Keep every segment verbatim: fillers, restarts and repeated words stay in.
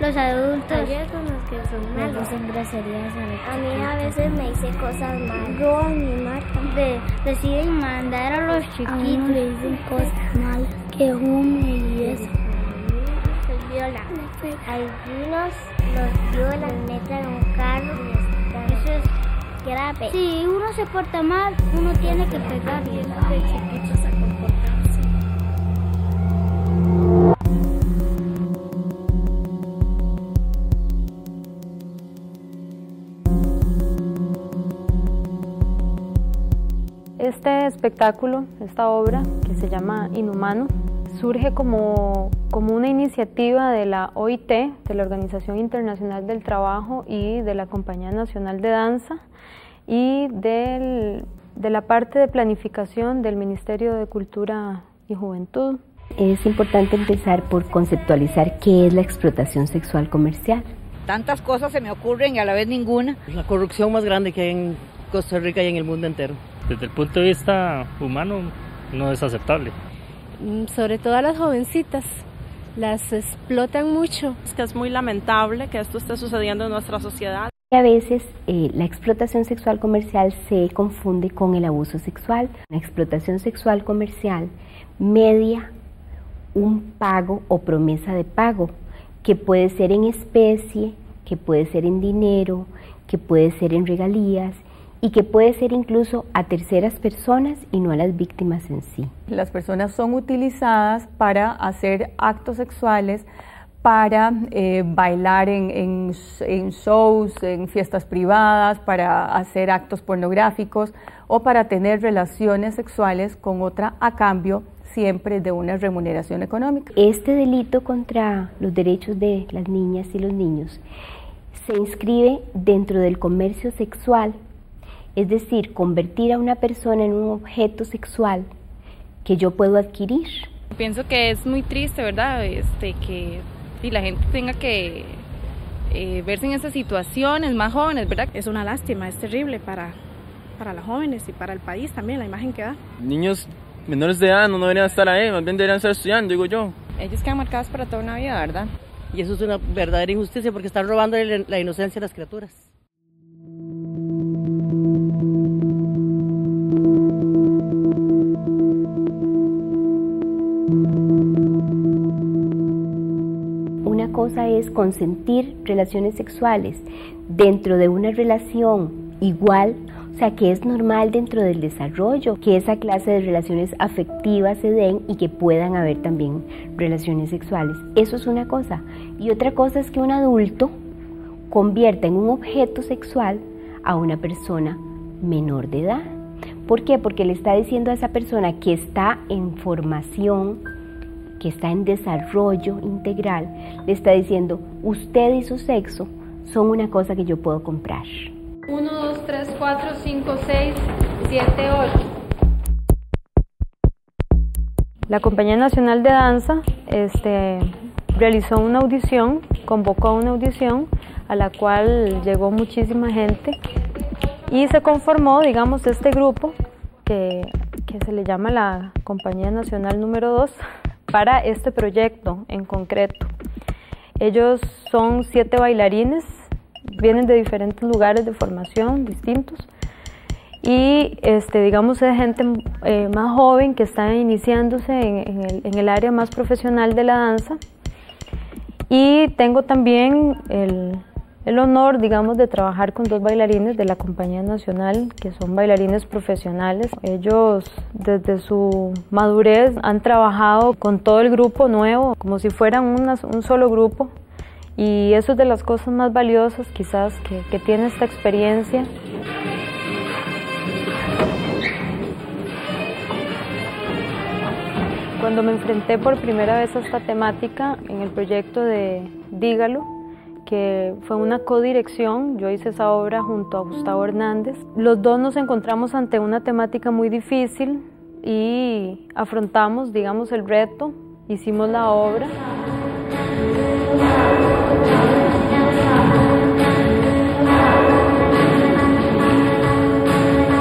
los adultos. Hay algunos que son malos. Dicen groserías a, a mí a veces me dice cosas malas. Roban y matan. De, deciden mandar a los chiquitos. A uno le dicen cosas malas, que hume y eso. Se violan. Algunos los violan, meten en un carro y están. Eso es grave. Si uno se porta mal, uno tiene que pegar y de chiquitos a comportarse. Este espectáculo, esta obra que se llama Inhumano, surge como, como una iniciativa de la O I T, de la Organización Internacional del Trabajo y de la Compañía Nacional de Danza y del, de la parte de planificación del Ministerio de Cultura y Juventud. Es importante empezar por conceptualizar qué es la explotación sexual comercial. Tantas cosas se me ocurren y a la vez ninguna. La corrupción más grande que hay en Costa Rica y en el mundo entero. Desde el punto de vista humano no es aceptable. Sobre todo a las jovencitas, las explotan mucho. Es que es muy lamentable que esto esté sucediendo en nuestra sociedad. A veces eh, la explotación sexual comercial se confunde con el abuso sexual. La explotación sexual comercial media un pago o promesa de pago, que puede ser en especie, que puede ser en dinero, que puede ser en regalías, y que puede ser incluso a terceras personas y no a las víctimas en sí. Las personas son utilizadas para hacer actos sexuales, para eh, bailar en, en, en shows, en fiestas privadas, para hacer actos pornográficos o para tener relaciones sexuales con otra a cambio siempre de una remuneración económica. Este delito contra los derechos de las niñas y los niños se inscribe dentro del comercio sexual. Es decir, convertir a una persona en un objeto sexual que yo puedo adquirir. Pienso que es muy triste, ¿verdad? Este, que y la gente tenga que eh, verse en esas situaciones, más jóvenes, ¿verdad? Es una lástima, es terrible para, para las jóvenes y para el país también, la imagen que da. Niños menores de edad no deberían estar ahí, más bien deberían estar estudiando, digo yo. Ellos quedan marcados para toda una vida, ¿verdad? Y eso es una verdadera injusticia porque están robando la inocencia a las criaturas. Una cosa es consentir relaciones sexuales dentro de una relación igual, o sea, que es normal dentro del desarrollo, que esa clase de relaciones afectivas se den y que puedan haber también relaciones sexuales. Eso es una cosa. Y otra cosa es que un adulto convierta en un objeto sexual a una persona menor de edad. ¿Por qué? Porque le está diciendo a esa persona que está en formación, que está en desarrollo integral, le está diciendo, usted y su sexo son una cosa que yo puedo comprar. uno, dos, tres, cuatro, cinco, seis, siete, ocho. La Compañía Nacional de Danza este, realizó una audición, convocó a una audición a la cual llegó muchísima gente y se conformó, digamos, este grupo que, que se le llama la Compañía Nacional número dos para este proyecto en concreto. Ellos son siete bailarines, vienen de diferentes lugares de formación distintos y este, digamos es gente eh, más joven que está iniciándose en, en, el, en el área más profesional de la danza, y tengo también el, el honor, digamos, de trabajar con dos bailarines de la Compañía Nacional que son bailarines profesionales. Ellos desde su madurez han trabajado con todo el grupo nuevo como si fueran una, un solo grupo. Y eso es de las cosas más valiosas quizás que, que tiene esta experiencia. Cuando me enfrenté por primera vez a esta temática en el proyecto de Dígalo, que fue una codirección, yo hice esa obra junto a Gustavo Hernández, los dos nos encontramos ante una temática muy difícil y afrontamos, digamos, el reto, hicimos la obra.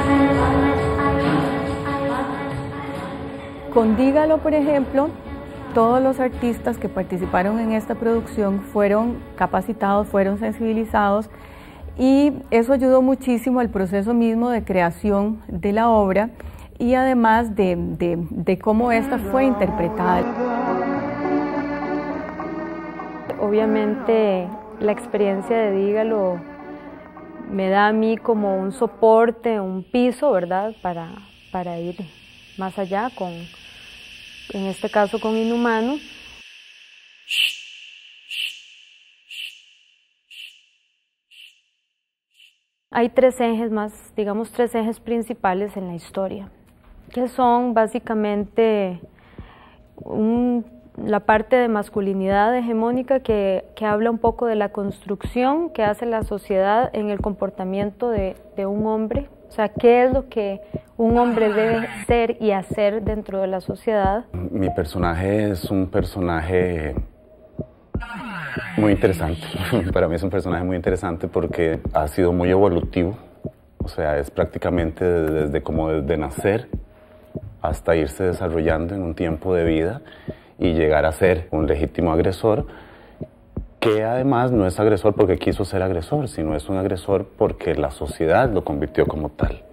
Con Dígalo, por ejemplo, todos los artistas que participaron en esta producción fueron capacitados, fueron sensibilizados, y eso ayudó muchísimo al proceso mismo de creación de la obra y además de, de, de cómo esta fue interpretada. Obviamente la experiencia de Dígalo me da a mí como un soporte, un piso, ¿verdad?, para, para ir más allá, con, en este caso con Inhumano. Hay tres ejes más, digamos tres ejes principales en la historia, que son básicamente un, la parte de masculinidad hegemónica que, que habla un poco de la construcción que hace la sociedad en el comportamiento de, de un hombre, o sea, qué es lo que un hombre debe ser y hacer dentro de la sociedad. Mi personaje es un personaje muy interesante. Para mí es un personaje muy interesante porque ha sido muy evolutivo, o sea, es prácticamente desde, desde como desde nacer hasta irse desarrollando en un tiempo de vida y llegar a ser un legítimo agresor, que además no es agresor porque quiso ser agresor, sino es un agresor porque la sociedad lo convirtió como tal.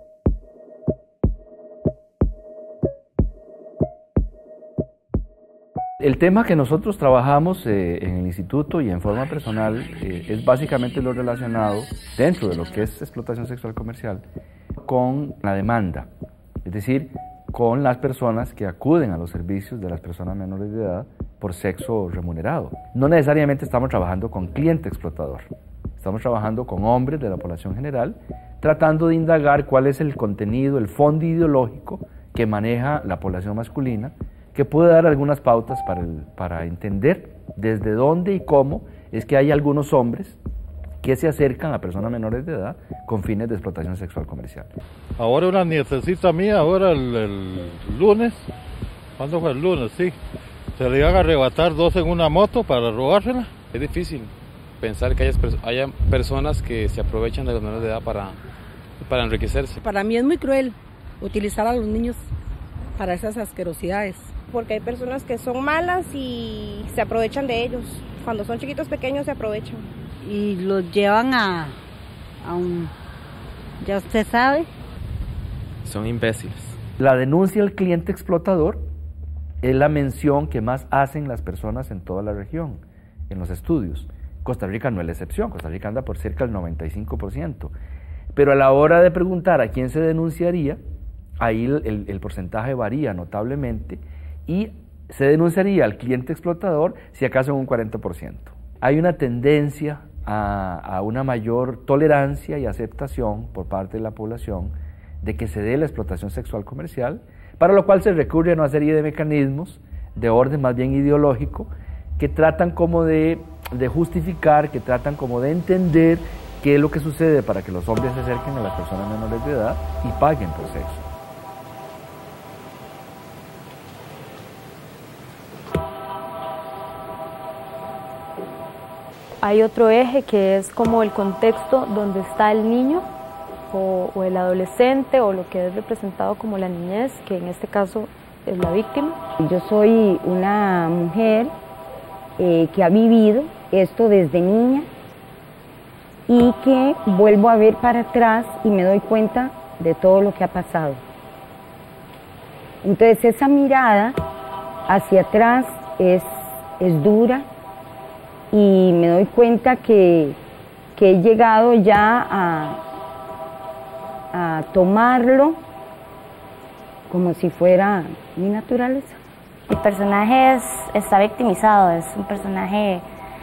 El tema que nosotros trabajamos eh, en el instituto y en forma personal eh, es básicamente lo relacionado, dentro de lo que es explotación sexual comercial, con la demanda, es decir, con las personas que acuden a los servicios de las personas menores de edad por sexo remunerado. No necesariamente estamos trabajando con cliente explotador, estamos trabajando con hombres de la población general, tratando de indagar cuál es el contenido, el fondo ideológico que maneja la población masculina, que puede dar algunas pautas para, el, para entender desde dónde y cómo es que hay algunos hombres que se acercan a personas menores de edad con fines de explotación sexual comercial. Ahora una nietecita mía, ahora el, el lunes, ¿cuándo fue el lunes? Sí, se le iban a arrebatar dos en una moto para robársela. Es difícil pensar que haya, haya personas que se aprovechan de los menores de edad para, para enriquecerse. Para mí es muy cruel utilizar a los niños para esas asquerosidades. Porque hay personas que son malas y se aprovechan de ellos. Cuando son chiquitos pequeños se aprovechan. Y los llevan a, a un... ya usted sabe. Son imbéciles. La denuncia al cliente explotador es la mención que más hacen las personas en toda la región, en los estudios. Costa Rica no es la excepción, Costa Rica anda por cerca del noventa y cinco por ciento. Pero a la hora de preguntar a quién se denunciaría, ahí el, el, el porcentaje varía notablemente y se denunciaría al cliente explotador si acaso en un cuarenta por ciento. Hay una tendencia a, a una mayor tolerancia y aceptación por parte de la población de que se dé la explotación sexual comercial, para lo cual se recurre a una serie de mecanismos de orden más bien ideológico que tratan como de, de justificar, que tratan como de entender qué es lo que sucede para que los hombres se acerquen a las personas menores de edad y paguen por sexo. Hay otro eje que es como el contexto donde está el niño o, o el adolescente o lo que es representado como la niñez, que en este caso es la víctima. Yo soy una mujer eh, que ha vivido esto desde niña y que vuelvo a ver para atrás y me doy cuenta de todo lo que ha pasado. Entonces esa mirada hacia atrás es, es dura. Y me doy cuenta que, que he llegado ya a, a tomarlo como si fuera mi naturaleza. Mi personaje es, está victimizado, es un personaje,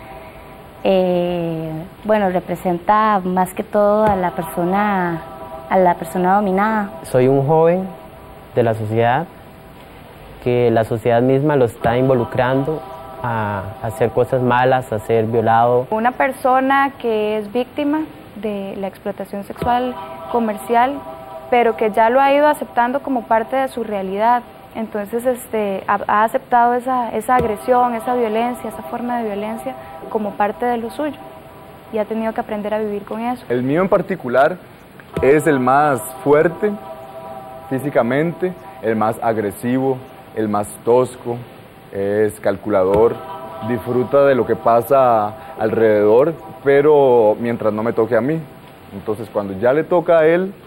eh, bueno, representa más que todo a la persona, a la persona dominada. Soy un joven de la sociedad, que la sociedad misma lo está involucrando a hacer cosas malas, a ser violado. Una persona que es víctima de la explotación sexual comercial, pero que ya lo ha ido aceptando como parte de su realidad. Entonces este, ha, ha aceptado esa, esa agresión, esa violencia, esa forma de violencia como parte de lo suyo y ha tenido que aprender a vivir con eso. El mío en particular es el más fuerte físicamente, el más agresivo, el más tosco, es calculador, disfruta de lo que pasa alrededor, pero mientras no me toque a mí. Entonces cuando ya le toca a él,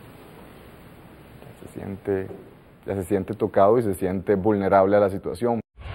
ya se siente, ya se siente tocado y se siente vulnerable a la situación.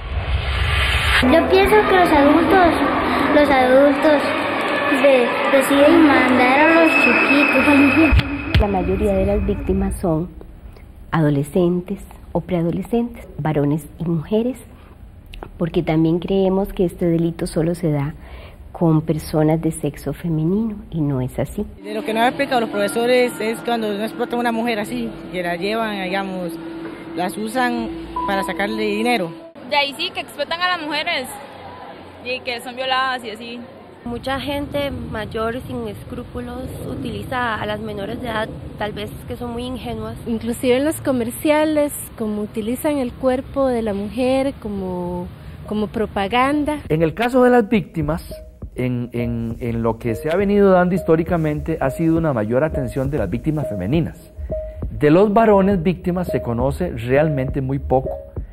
Yo pienso que los adultos, los adultos de, deciden mandar a los chiquitos. La mayoría de las víctimas son adolescentes o preadolescentes, varones y mujeres, porque también creemos que este delito solo se da con personas de sexo femenino y no es así. De lo que nos han explicado los profesores es cuando no explotan a una mujer así, que la llevan, digamos, las usan para sacarle dinero. De ahí sí, que explotan a las mujeres y que son violadas y así. Mucha gente mayor sin escrúpulos utiliza a las menores de edad, tal vez que son muy ingenuas. Inclusive en los comerciales, como utilizan el cuerpo de la mujer como, como propaganda. En el caso de las víctimas, en, en, en lo que se ha venido dando históricamente ha sido una mayor atención de las víctimas femeninas. De los varones víctimas se conoce realmente muy poco.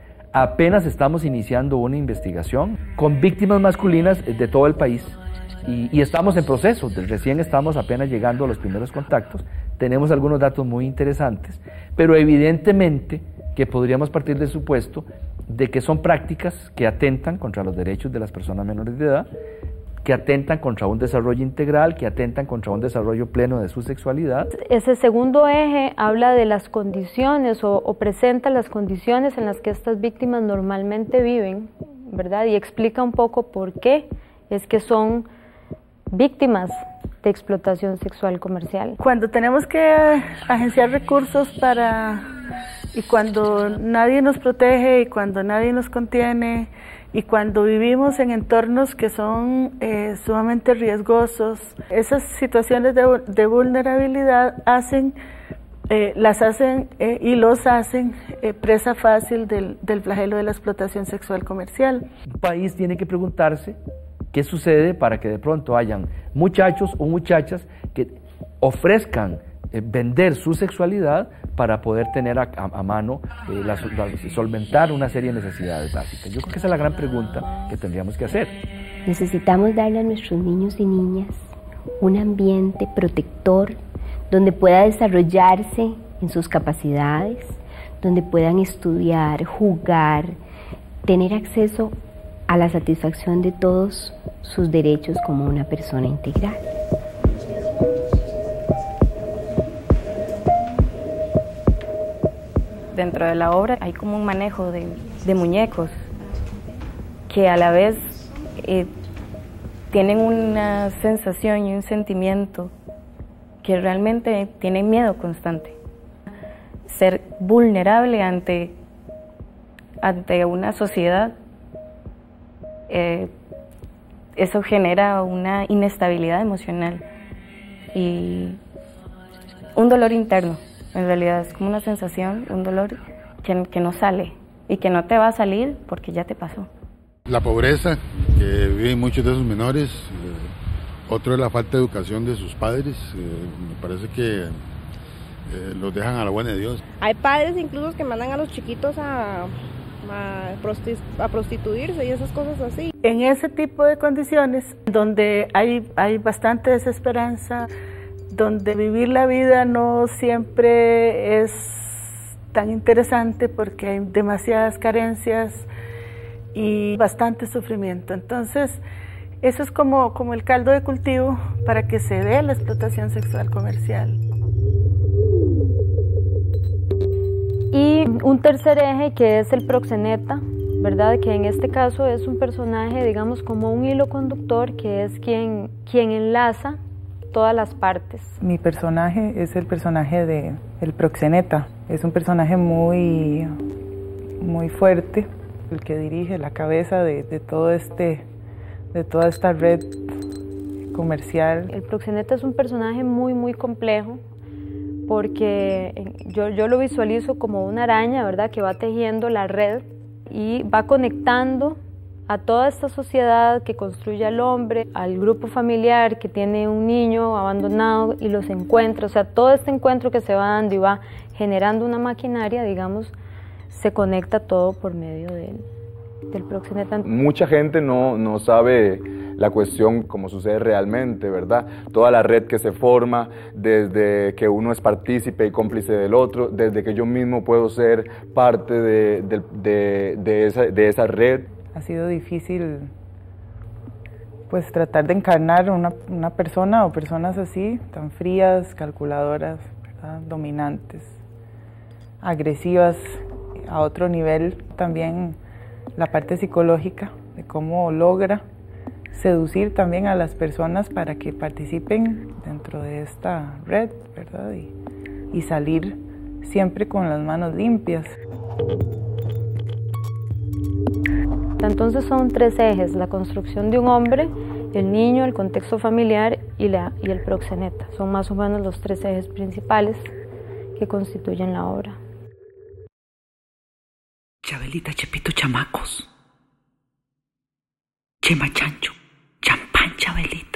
Apenas estamos iniciando una investigación con víctimas masculinas de todo el país. Y, y estamos en proceso, recién estamos apenas llegando a los primeros contactos, tenemos algunos datos muy interesantes, pero evidentemente que podríamos partir del supuesto de que son prácticas que atentan contra los derechos de las personas menores de edad, que atentan contra un desarrollo integral, que atentan contra un desarrollo pleno de su sexualidad. Ese segundo eje habla de las condiciones o, o presenta las condiciones en las que estas víctimas normalmente viven, ¿verdad? Y explica un poco por qué es que son víctimas de explotación sexual comercial. Cuando tenemos que agenciar recursos para y cuando nadie nos protege y cuando nadie nos contiene y cuando vivimos en entornos que son eh, sumamente riesgosos, esas situaciones de, de vulnerabilidad hacen, eh, las hacen eh, y los hacen eh, presa fácil del, del flagelo de la explotación sexual comercial. Un país tiene que preguntarse qué sucede para que de pronto hayan muchachos o muchachas que ofrezcan eh, vender su sexualidad para poder tener a, a, a mano, eh, la, la, solventar una serie de necesidades básicas. Yo creo que esa es la gran pregunta que tendríamos que hacer. Necesitamos darle a nuestros niños y niñas un ambiente protector donde pueda desarrollarse en sus capacidades, donde puedan estudiar, jugar, tener acceso a la satisfacción de todos sus derechos como una persona integral. Dentro de la obra hay como un manejo de, de muñecos que a la vez eh, tienen una sensación y un sentimiento que realmente tienen miedo constante. Ser vulnerable ante, ante una sociedad, eh, eso genera una inestabilidad emocional y un dolor interno. En realidad es como una sensación, un dolor que, que no sale y que no te va a salir porque ya te pasó. La pobreza que viven muchos de esos menores, eh, otro es la falta de educación de sus padres, eh, me parece que eh, los dejan a la buena de Dios. Hay padres incluso que mandan a los chiquitos a, a, prosti a prostituirse y esas cosas así. En ese tipo de condiciones donde hay, hay bastante desesperanza, donde vivir la vida no siempre es tan interesante porque hay demasiadas carencias y bastante sufrimiento. Entonces, eso es como, como el caldo de cultivo para que se dé la explotación sexual comercial. Y un tercer eje que es el proxeneta, ¿verdad? Que en este caso es un personaje, digamos, como un hilo conductor, que es quien, quien enlaza todas las partes. Mi personaje es el personaje de el proxeneta. Es un personaje muy, muy fuerte, el que dirige la cabeza de, de todo este, de toda esta red comercial. El proxeneta es un personaje muy, muy complejo, porque yo, yo lo visualizo como una araña, ¿verdad?, que va tejiendo la red y va conectando a toda esta sociedad que construye al hombre, al grupo familiar que tiene un niño abandonado y los encuentra. O sea, todo este encuentro que se va dando y va generando una maquinaria, digamos, se conecta todo por medio de él. del proxeneta. Mucha gente no, no sabe la cuestión como sucede realmente, ¿verdad? Toda la red que se forma desde que uno es partícipe y cómplice del otro, desde que yo mismo puedo ser parte de, de, de, de, esa, de esa red. Ha sido difícil pues tratar de encarnar una, una persona o personas así, tan frías, calculadoras, ¿verdad? Dominantes, agresivas a otro nivel. También la parte psicológica de cómo logra seducir también a las personas para que participen dentro de esta red, ¿verdad? Y, y salir siempre con las manos limpias. Entonces son tres ejes: la construcción de un hombre, el niño, el contexto familiar y, la, y el proxeneta. Son más o menos los tres ejes principales que constituyen la obra. Chabelita, Chepito, chamacos. Chema, chancho, champán, Chabelita.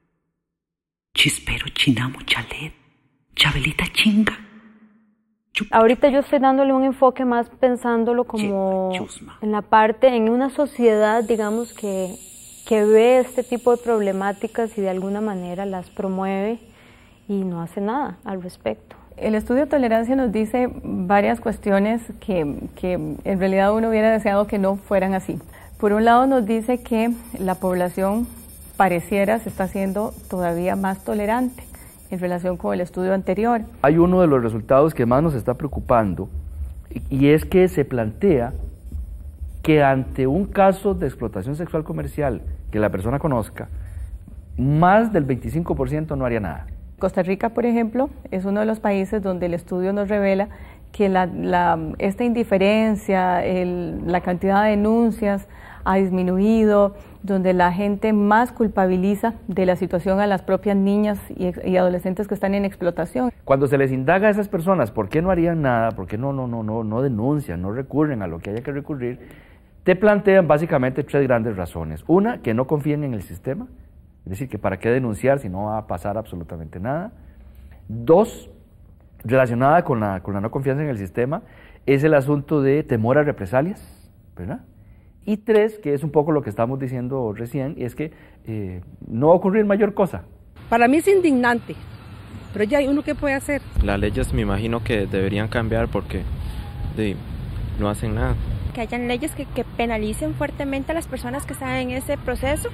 Chispero, chinamo, chalet. Chabelita, chinga. Ahorita yo estoy dándole un enfoque más pensándolo como en la parte, en una sociedad, digamos, que, que ve este tipo de problemáticas y de alguna manera las promueve y no hace nada al respecto. El estudio de tolerancia nos dice varias cuestiones que, que en realidad uno hubiera deseado que no fueran así. Por un lado nos dice que la población pareciera se está haciendo todavía más tolerante en relación con el estudio anterior. Hay uno de los resultados que más nos está preocupando y es que se plantea que ante un caso de explotación sexual comercial que la persona conozca, más del veinticinco por ciento no haría nada. Costa Rica, por ejemplo, es uno de los países donde el estudio nos revela que la, la, esta indiferencia, el, la cantidad de denuncias ha disminuido, donde la gente más culpabiliza de la situación a las propias niñas y, y adolescentes que están en explotación. Cuando se les indaga a esas personas por qué no harían nada, por qué no, no, no, no, no denuncian, no recurren a lo que haya que recurrir, te plantean básicamente tres grandes razones. Una, que no confíen en el sistema, es decir, que para qué denunciar si no va a pasar absolutamente nada. Dos, relacionada con la, con la no confianza en el sistema, es el asunto de temor a represalias, ¿verdad? Y tres, que es un poco lo que estamos diciendo recién, es que eh, no va a ocurrir mayor cosa. Para mí es indignante, pero ya hay uno que puede hacer. Las leyes me imagino que deberían cambiar porque de, no hacen nada. Que hayan leyes que, que penalicen fuertemente a las personas que están en ese proceso,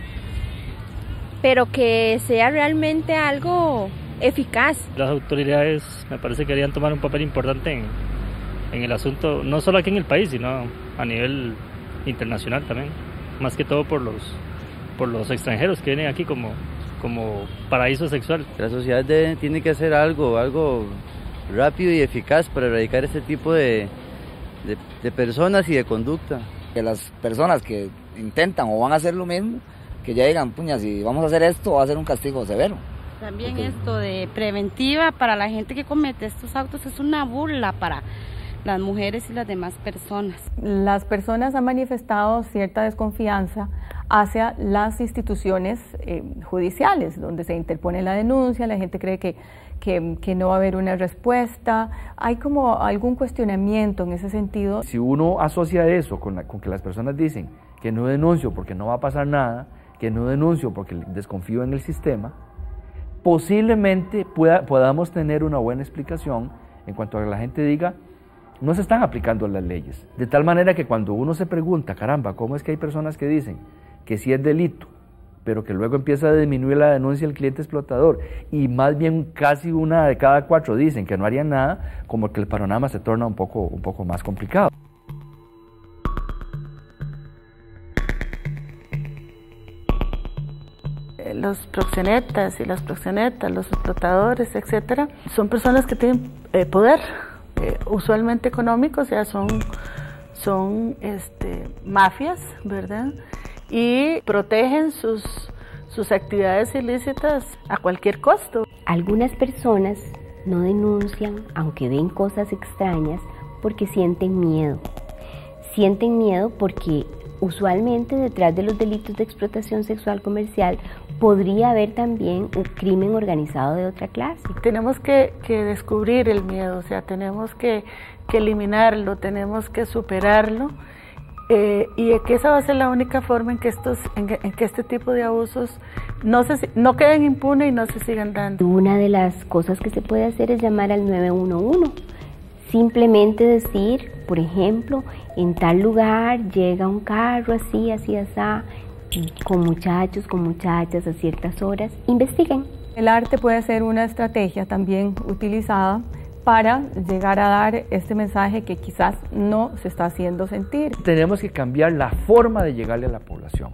pero que sea realmente algo eficaz. Las autoridades me parece que deberían tomar un papel importante en, en el asunto, no solo aquí en el país, sino a nivel internacional también, más que todo por los por los extranjeros que vienen aquí como, como paraíso sexual. La sociedad debe, tiene que hacer algo, algo rápido y eficaz para erradicar este tipo de, de, de personas y de conducta. Que las personas que intentan o van a hacer lo mismo, que ya digan, puña, si vamos a hacer esto, va a ser un castigo severo. También Porque... esto de preventiva para la gente que comete estos actos es una burla para las mujeres y las demás personas. Las personas han manifestado cierta desconfianza hacia las instituciones eh, judiciales, donde se interpone la denuncia, la gente cree que, que, que no va a haber una respuesta, hay como algún cuestionamiento en ese sentido. Si uno asocia eso con, la, con que las personas dicen que no denuncio porque no va a pasar nada, que no denuncio porque desconfío en el sistema, posiblemente pueda, podamos tener una buena explicación en cuanto a que la gente diga no se están aplicando las leyes, de tal manera que cuando uno se pregunta, caramba, ¿cómo es que hay personas que dicen que sí es delito, pero que luego empieza a disminuir la denuncia del cliente explotador y más bien casi una de cada cuatro dicen que no harían nada, como que el panorama se torna un poco, un poco más complicado. Los proxenetas y las proxenetas, los explotadores, etcétera, son personas que tienen eh, poder, eh, usualmente económico, o sea, son, son este, mafias, ¿verdad? Y protegen sus, sus actividades ilícitas a cualquier costo. Algunas personas no denuncian, aunque ven cosas extrañas, porque sienten miedo. Sienten miedo porque usualmente detrás de los delitos de explotación sexual comercial podría haber también un crimen organizado de otra clase. Tenemos que, que descubrir el miedo, o sea, tenemos que, que eliminarlo, tenemos que superarlo Eh, y que esa va a ser la única forma en que estos, en que, en que este tipo de abusos no se no queden impunes y no se sigan dando. Una de las cosas que se puede hacer es llamar al nueve uno uno. Simplemente decir, por ejemplo, en tal lugar llega un carro así, así, así, con muchachos, con muchachas a ciertas horas. Investiguen. El arte puede ser una estrategia también utilizada para llegar a dar este mensaje que quizás no se está haciendo sentir. Tenemos que cambiar la forma de llegarle a la población.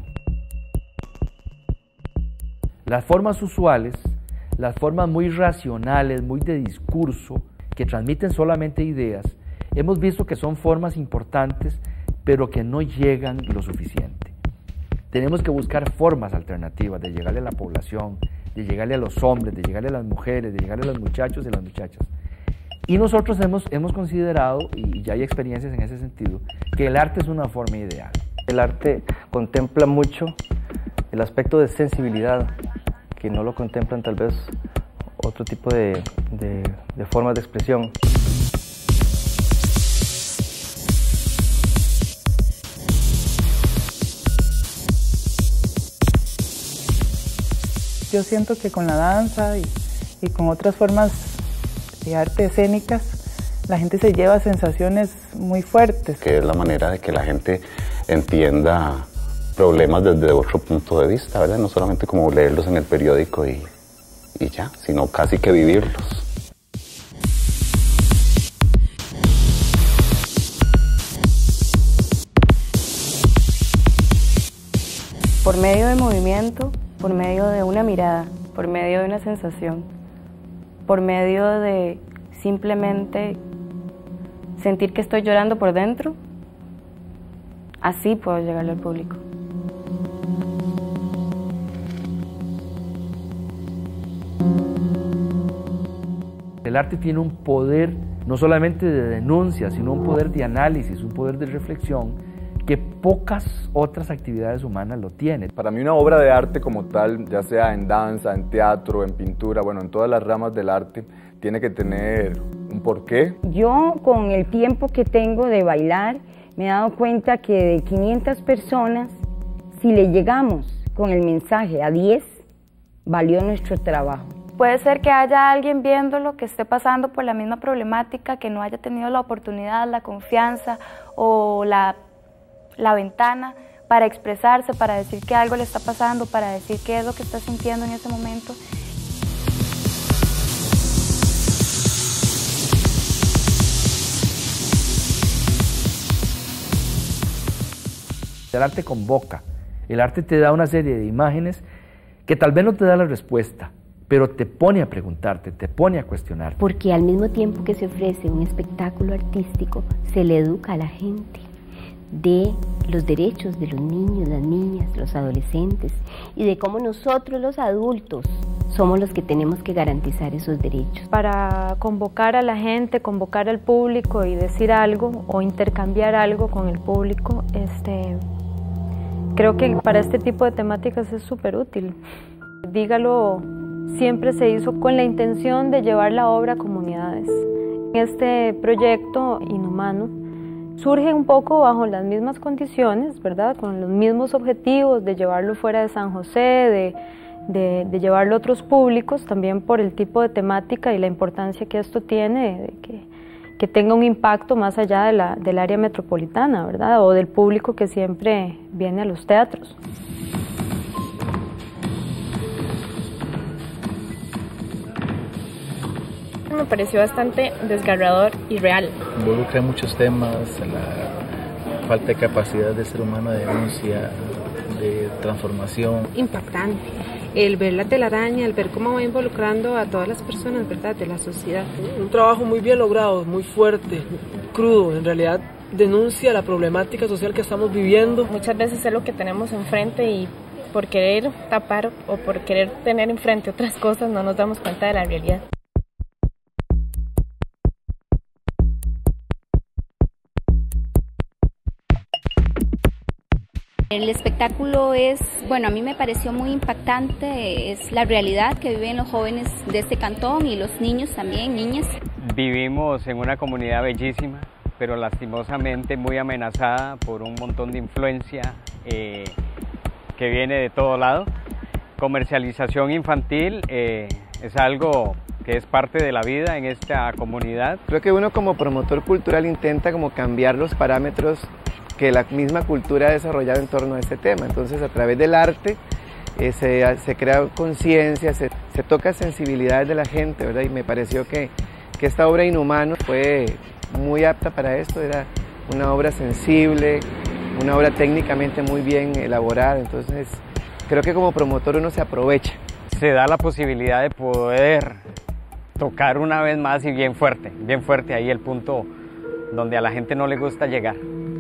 Las formas usuales, las formas muy racionales, muy de discurso, que transmiten solamente ideas, hemos visto que son formas importantes, pero que no llegan lo suficiente. Tenemos que buscar formas alternativas de llegarle a la población, de llegarle a los hombres, de llegarle a las mujeres, de llegarle a los muchachos y a las muchachas. Y nosotros hemos, hemos considerado, y ya hay experiencias en ese sentido, que el arte es una forma ideal. El arte contempla mucho el aspecto de sensibilidad, que no lo contemplan tal vez otro tipo de, de, de formas de expresión. Yo siento que con la danza y, y con otras formas de arte escénicas, la gente se lleva sensaciones muy fuertes. Que es la manera de que la gente entienda problemas desde otro punto de vista, ¿verdad? No solamente como leerlos en el periódico y, y ya, sino casi que vivirlos. Por medio de movimiento, por medio de una mirada, por medio de una sensación, por medio de simplemente sentir que estoy llorando por dentro, así puedo llegarle al público. El arte tiene un poder no solamente de denuncia, sino un poder de análisis, un poder de reflexión que pocas otras actividades humanas lo tienen. Para mí una obra de arte como tal, ya sea en danza, en teatro, en pintura, bueno, en todas las ramas del arte, tiene que tener un porqué. Yo, con el tiempo que tengo de bailar, me he dado cuenta que de quinientas personas, si le llegamos con el mensaje a diez, valió nuestro trabajo. Puede ser que haya alguien viéndolo que esté pasando por la misma problemática, que no haya tenido la oportunidad, la confianza o la, la ventana para expresarse, para decir que algo le está pasando, para decir qué es lo que está sintiendo en ese momento. El arte convoca, el arte te da una serie de imágenes que tal vez no te da la respuesta, pero te pone a preguntarte, te pone a cuestionarte. Porque al mismo tiempo que se ofrece un espectáculo artístico, se le educa a la gente de los derechos de los niños, las niñas, los adolescentes, y de cómo nosotros los adultos somos los que tenemos que garantizar esos derechos. Para convocar a la gente, convocar al público y decir algo o intercambiar algo con el público, este, creo que para este tipo de temáticas es súper útil. Dígalo siempre se hizo con la intención de llevar la obra a comunidades. Este proyecto Inhumano surge un poco bajo las mismas condiciones, ¿verdad? Con los mismos objetivos de llevarlo fuera de San José, de, de, de llevarlo a otros públicos, también por el tipo de temática y la importancia que esto tiene, de que, que tenga un impacto más allá de la, del área metropolitana, ¿verdad? O del público que siempre viene a los teatros. Me pareció bastante desgarrador y real. Involucra muchos temas, la falta de capacidad del ser humano de denuncia, de transformación. Impactante, el ver la telaraña, el ver cómo va involucrando a todas las personas, ¿verdad?, de la sociedad. Un trabajo muy bien logrado, muy fuerte, crudo, en realidad denuncia la problemática social que estamos viviendo. Muchas veces es lo que tenemos enfrente y por querer tapar o por querer tener enfrente otras cosas no nos damos cuenta de la realidad. El espectáculo es, bueno, a mí me pareció muy impactante, es la realidad que viven los jóvenes de este cantón y los niños también, niñas. Vivimos en una comunidad bellísima, pero lastimosamente muy amenazada por un montón de influencia eh, que viene de todo lado. Comercialización infantil eh, es algo que es parte de la vida en esta comunidad. Creo que uno como promotor cultural intenta como cambiar los parámetros que la misma cultura ha desarrollado en torno a este tema. Entonces, a través del arte eh, se, se crea conciencia, se, se toca sensibilidades de la gente, ¿verdad? Y me pareció que, que esta obra Inhumanos fue muy apta para esto. Era una obra sensible, una obra técnicamente muy bien elaborada. Entonces, creo que como promotor uno se aprovecha. Se da la posibilidad de poder tocar una vez más y bien fuerte, bien fuerte, ahí el punto donde a la gente no le gusta llegar.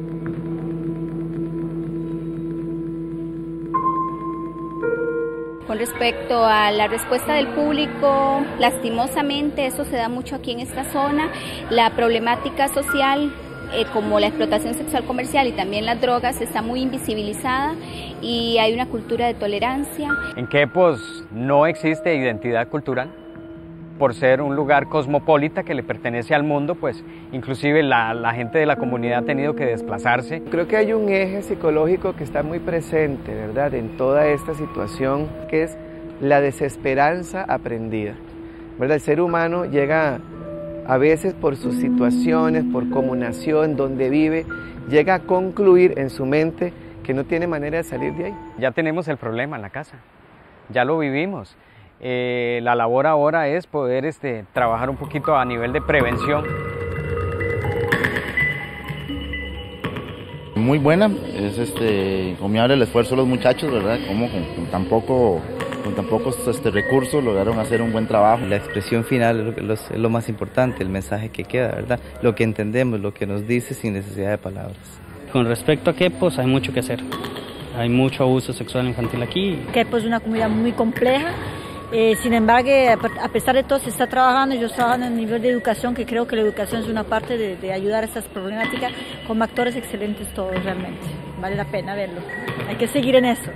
Con respecto a la respuesta del público, lastimosamente eso se da mucho aquí en esta zona. La problemática social, eh, como la explotación sexual comercial y también las drogas, está muy invisibilizada y hay una cultura de tolerancia. En Quepos no existe identidad cultural. Por ser un lugar cosmopolita que le pertenece al mundo, pues inclusive la, la gente de la comunidad ha tenido que desplazarse. Creo que hay un eje psicológico que está muy presente, ¿verdad?, en toda esta situación, que es la desesperanza aprendida, ¿verdad? El ser humano llega a veces por sus situaciones, por cómo nació, en donde vive, llega a concluir en su mente que no tiene manera de salir de ahí. Ya tenemos el problema en la casa, ya lo vivimos. Eh, la labor ahora es poder este, trabajar un poquito a nivel de prevención. Muy buena, es este, encomiable el esfuerzo de los muchachos, ¿verdad? Como con, con tan poco, con tan pocos este, recursos lograron hacer un buen trabajo. La expresión final es lo, que, los, es lo más importante, el mensaje que queda, ¿verdad? Lo que entendemos, lo que nos dice sin necesidad de palabras. Con respecto a Quepos, hay mucho que hacer. Hay mucho abuso sexual infantil aquí. Quepos es una comunidad muy compleja. Eh, sin embargo, a pesar de todo se está trabajando, yo estoy trabajando en el nivel de educación, que creo que la educación es una parte de, de ayudar a estas problemáticas, con actores excelentes todos realmente, vale la pena verlo, hay que seguir en eso.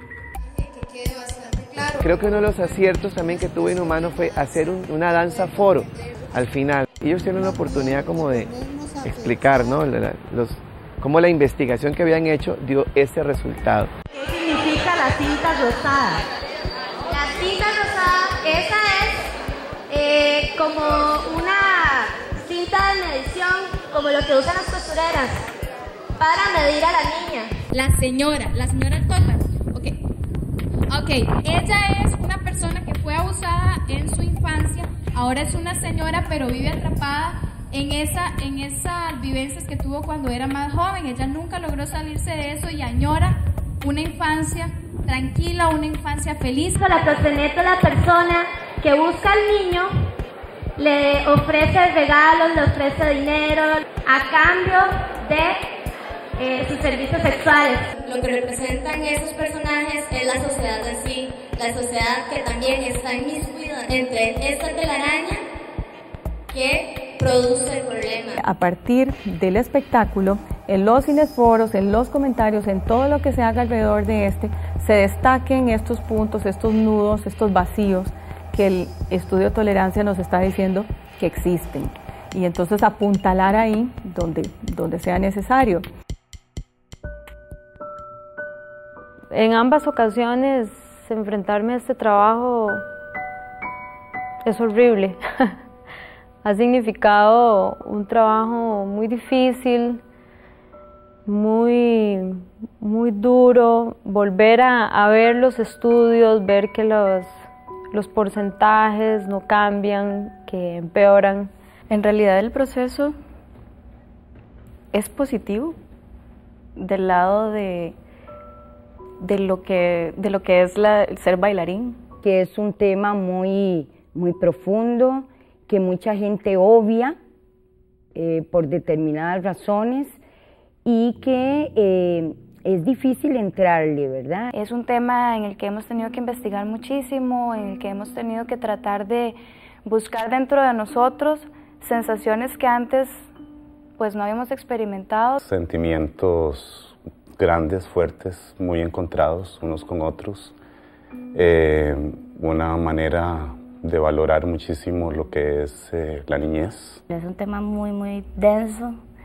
Creo que uno de los aciertos también que tuvo Inhumano fue hacer un, una danza foro al final. Ellos tienen una oportunidad como de explicar, ¿no?, la, los, cómo la investigación que habían hecho dio ese resultado. ¿Qué significa la cinta rosada? La cinta rosada, esa es eh, como una cinta de medición, como lo que usan las costureras, para medir a la niña. La señora, la señora Total, ok. Ok, ella es una persona que fue abusada en su infancia, ahora es una señora pero vive atrapada en, esa, en esas vivencias que tuvo cuando era más joven. Ella nunca logró salirse de eso y añora una infancia tranquila, una infancia feliz. La proxeneta es la persona que busca al niño, le ofrece regalos, le ofrece dinero a cambio de eh, sus servicios sexuales. Lo que representan esos personajes es la sociedad en sí, la sociedad que también está inmiscuida entre esta telaraña que produce el problema. A partir del espectáculo, en los cineforos, en los comentarios, en todo lo que se haga alrededor de este, se destaquen estos puntos, estos nudos, estos vacíos que el estudio de tolerancia nos está diciendo que existen. Y entonces apuntalar ahí donde, donde sea necesario. En ambas ocasiones, enfrentarme a este trabajo es horrible. Ha significado un trabajo muy difícil, muy, muy duro, volver a, a ver los estudios, ver que los, los porcentajes no cambian, que empeoran. En realidad el proceso es positivo del lado de, de, lo, que, de lo que es la, el ser bailarín. Que es un tema muy, muy profundo, que mucha gente obvia eh, por determinadas razones y que eh, es difícil entrarle, ¿verdad? Es un tema en el que hemos tenido que investigar muchísimo, en el que hemos tenido que tratar de buscar dentro de nosotros sensaciones que antes pues no habíamos experimentado. Sentimientos grandes, fuertes, muy encontrados unos con otros. Eh, una manera de valorar muchísimo lo que es eh, la niñez. Es un tema muy, muy denso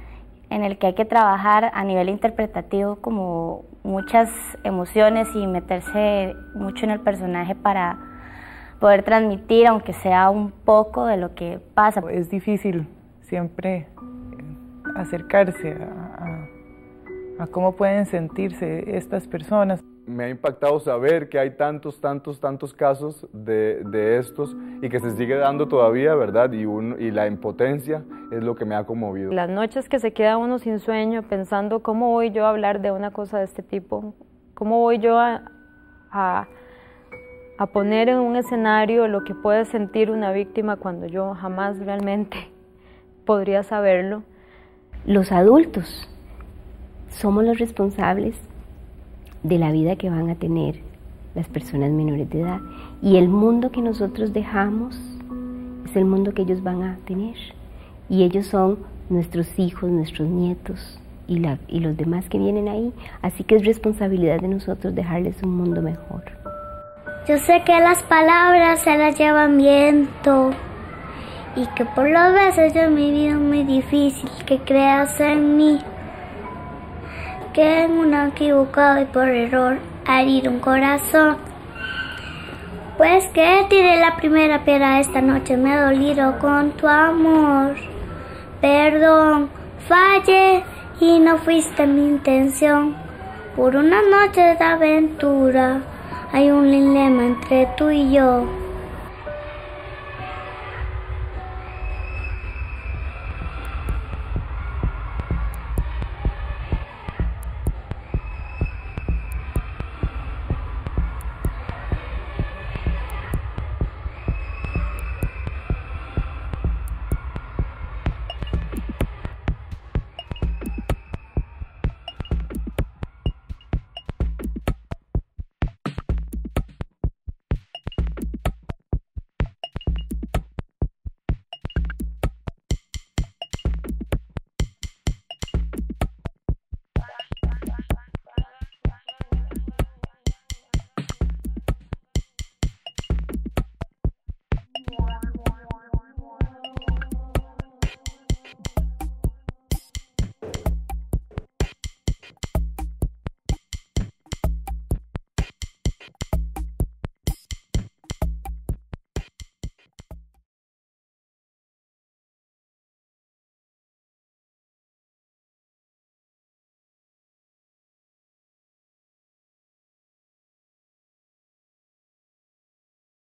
en el que hay que trabajar a nivel interpretativo como muchas emociones y meterse mucho en el personaje para poder transmitir, aunque sea un poco de lo que pasa. Es difícil siempre acercarse a, a, a cómo pueden sentirse estas personas. Me ha impactado saber que hay tantos, tantos, tantos casos de, de estos y que se sigue dando todavía, ¿verdad? Y, un, y la impotencia es lo que me ha conmovido. Las noches que se queda uno sin sueño pensando cómo voy yo a hablar de una cosa de este tipo, cómo voy yo a, a, a poner en un escenario lo que puede sentir una víctima cuando yo jamás realmente podría saberlo. Los adultos somos los responsables de la vida que van a tener las personas menores de edad, y el mundo que nosotros dejamos es el mundo que ellos van a tener, y ellos son nuestros hijos, nuestros nietos y, la, y los demás que vienen ahí, así que es responsabilidad de nosotros dejarles un mundo mejor. Yo sé que las palabras se las llevan viento y que por las veces yo en mi vida es muy difícil que creas en mí, que en uno equivocado y por error herir un corazón. Pues que tiré la primera piedra esta noche, me he dolido con tu amor. Perdón, fallé y no fuiste mi intención. Por una noche de aventura hay un dilema entre tú y yo.